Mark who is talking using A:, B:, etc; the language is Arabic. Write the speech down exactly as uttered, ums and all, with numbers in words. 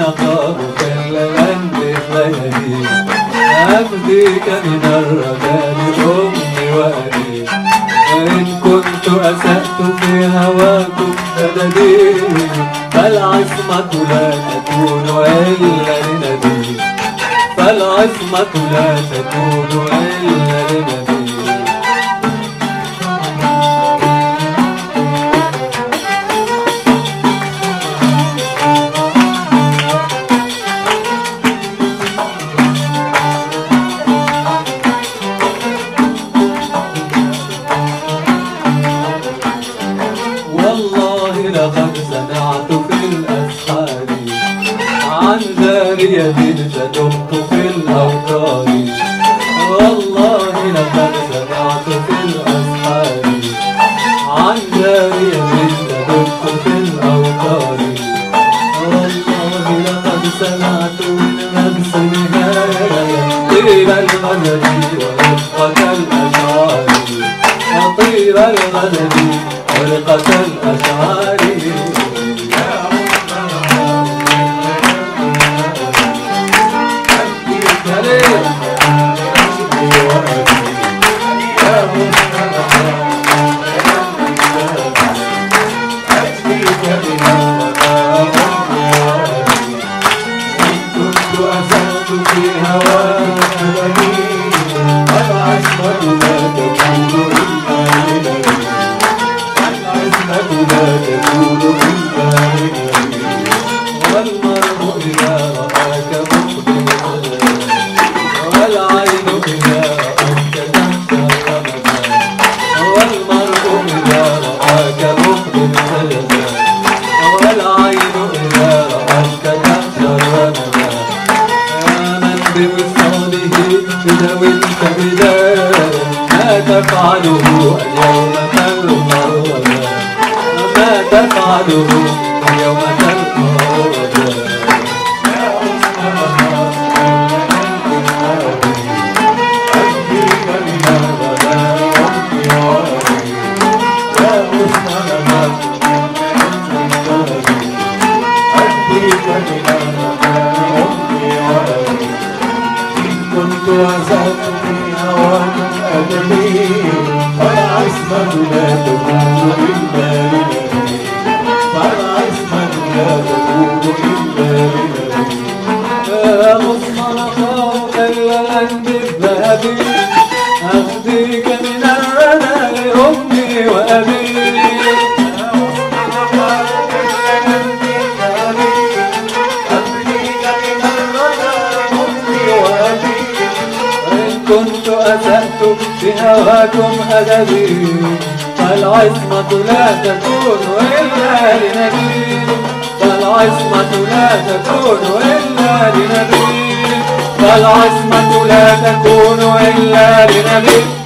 A: أخاف كلا أنبت ليالي أفديك من الرذال أمي وأبي وإن كنت أسأت في هواكم فددي فالعصمة لا تكون إلا لنبي فالعصمة لا تكون إلا لنبي لقد سمعت في الأسحار عن جارية تدق في الأوتار والله لقد سمعت في الأسحار عن جارية تدق في الأوتار والله لقد سمعت من نفس نهاية طيب الغزل ورقة الأشعار طيب الغزل ورقة الأشعار ما تفعله اليوم تلقى ما تفعله اليوم تلقى كنت وزنت في هواكم أدبي فالعصمة لا تكون إلا لنبي فالعصمة لا تكون إلا لنبي يا مصطفى خيرا بالذهب أفديك من الردى لأمي وأبي كنت أسأت بهواكم أدبي فالعصمة لا تكون إلا لنبي فالعصمة لا تكون إلا لنبي فالعصمة لا تكون إلا لنبي